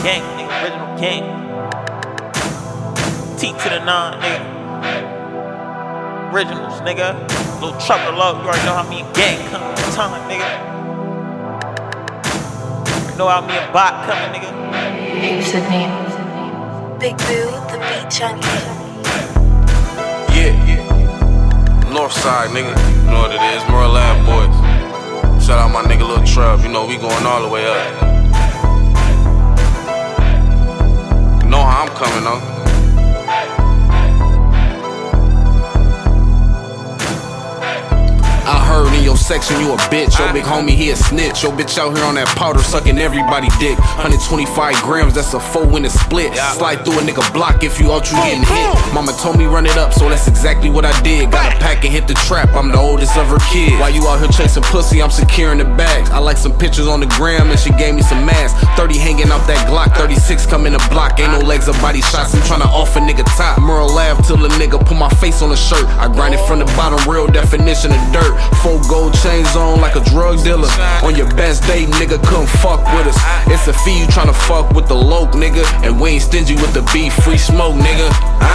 gang, nigga, original gang. T to the 9, nigga. Originals, nigga. Little trouble low, you already know how me and gang come all the time, nigga. You know how me and Bot coming, nigga. Sydney. Big Boo, the beat junkie. Yeah. Northside, nigga. You know what it is, Merle Lab boys. Shout out my nigga Lil Trev, you know we going all the way up. You know how I'm coming, though. I heard in your section you a bitch, your big homie he a snitch. Your bitch out here on that powder sucking everybody dick. 125 grams, that's a 4-winner split. Slide through a nigga block if you out, you getting hit. Mama told me run it up, so that's exactly what I did. Got a pack and hit the trap, I'm the oldest of her kids. While you out here chasing pussy, I'm securing the bags. I like some pictures on the gram and she gave me some masks. 30 hanging out that Glock, 36 coming to block. Ain't no legs or body shots, I'm tryna off a nigga top. Merle laugh till a nigga put my face on the shirt. I grind it from the bottom, real definition of dirt. 4 gold chains on like a drug dealer. On your best day, nigga couldn't fuck with us. It's a fee, you tryna fuck with the loc, nigga. And we ain't stingy with the beef, free smoke, nigga.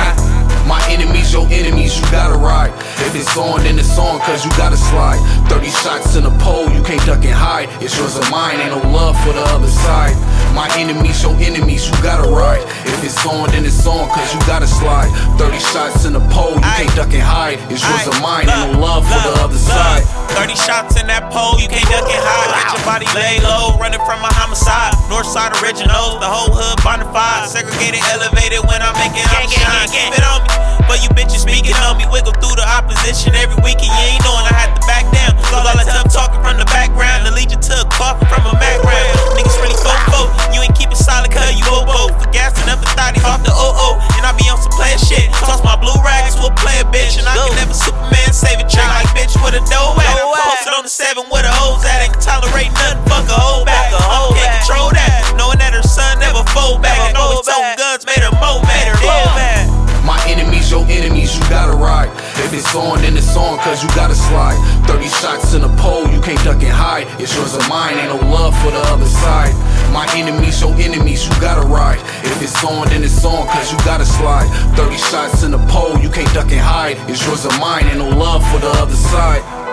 My enemies, your enemies, you gotta ride. If it's on, then it's on, cause you gotta slide. 30 shots in a pole, you can't duck and hide. It's yours or mine, ain't no love for the other side. My enemies, your enemies, you gotta ride. If it's on, then it's on, cause you gotta slide. 30 shots in a pole, you can't duck and hide. It's yours or mine, ain't no love for the other side. 30 shots in that pole, you can't duck and hide. Get your body laid low, running from a homicide. Northside originals, the whole hood bonafide. Segregated, elevated when I'm making up shine. Keep it on me, but you bitches speaking on me. Wiggle through the opposition every weekend. You ain't knowing I had to back down. Cause all that tough talking from the background to lead you to a coffin from a Mac round. Niggas really fofo, you ain't keep it solid cause you obo. For gassing up the thotties off the OO. And I be on some player shit. Toss my blue rags to a player bitch. And I can never Superman save a trick like bitch with a dough at. Posted on the 7 where the hoes at. Ain't tolerate nothing, fuck a hoe back. Can't control that, knowing that her son never fold back. And always toting guns made her mo mad. My enemies, your enemies, you gotta ride. If it's on, then it's on, cause you gotta slide. 30 shots in a pole, you can't duck and hide. It's yours or mine, ain't no love for the other side. My enemies, your enemies, you gotta ride. If it's on, then it's on, cause you gotta slide. 30 shots in a pole, you can't duck and hide. It's yours or mine, ain't no love for the other side.